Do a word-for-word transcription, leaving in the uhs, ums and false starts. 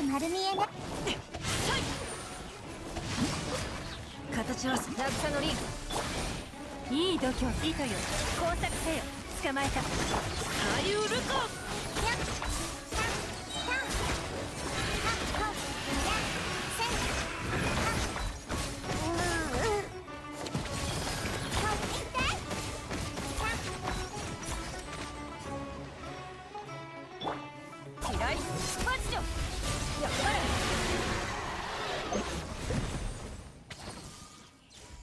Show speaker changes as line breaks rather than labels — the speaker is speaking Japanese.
丸見えね。
形は渚のリング。いい度胸。糸よ工作せよ。捕まえた。ハリウルコ